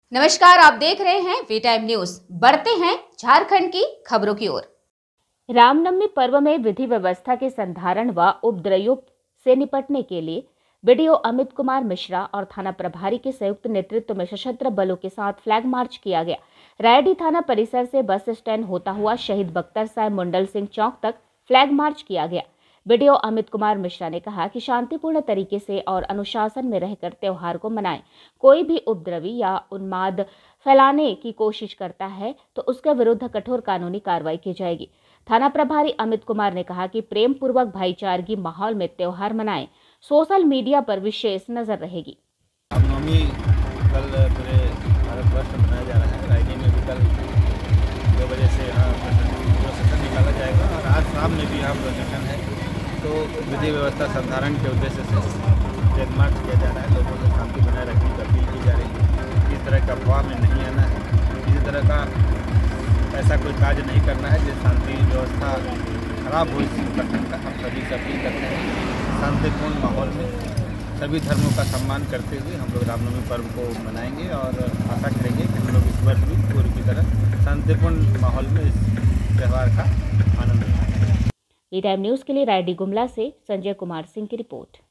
नमस्कार, आप देख रहे हैं वी टाइम न्यूज। बढ़ते हैं झारखंड की खबरों की ओर। रामनवमी पर्व में विधि व्यवस्था के संधारण व उपद्रवों से निपटने के लिए बीडीओ अमित कुमार मिश्रा और थाना प्रभारी के संयुक्त नेतृत्व में सशस्त्र बलों के साथ फ्लैग मार्च किया गया। रायडीह थाना परिसर से बस स्टैंड होता हुआ शहीद बख्तर साहब मुंडल सिंह चौक तक फ्लैग मार्च किया गया। बीडीओ अमित कुमार मिश्रा ने कहा कि शांतिपूर्ण तरीके से और अनुशासन में रहकर त्योहार को मनाएं। कोई भी उपद्रवी या उन्माद फैलाने की कोशिश करता है तो उसके विरुद्ध कठोर कानूनी कार्रवाई की जाएगी। थाना प्रभारी अमित कुमार ने कहा कि प्रेम पूर्वक भाईचारगी माहौल में त्योहार मनाएं। सोशल मीडिया पर विशेष नजर रहेगी। रामनवमी कल पूरे भारतवर्ष में मनाया जा रहा है। रायडीह में भी कल 2 बजे से प्रोसेशन निकाला जाएगा और आज शाम में भी यहाँ प्रोसेशन है। तो विधि व्यवस्था संधारण के उद्देश्य से फ्लैग मार्च किया जा रहा है। लोगों को शांति बनाए रखने की अपील की जा रही है। किसी तरह का अफवाह में नहीं आना है, किसी तरह का ऐसा कोई कार्य नहीं करना है जिससे शांति व्यवस्था खराब हो। इस संगठन का हम सभी से अपील करते हैं शांतिपूर्ण माहौल में सभी धर्मों का सम्मान करते हुए हम लोग रामनवमी पर्व को मनाएंगे और आशा करेंगे कि हम लोग इस वर्ष भी पूर्व की तरह शांतिपूर्ण माहौल में इस त्यौहार का आनंद उठाएं। वी टाइम न्यूज के लिए रायडीह गुमला से संजय कुमार सिंह की रिपोर्ट।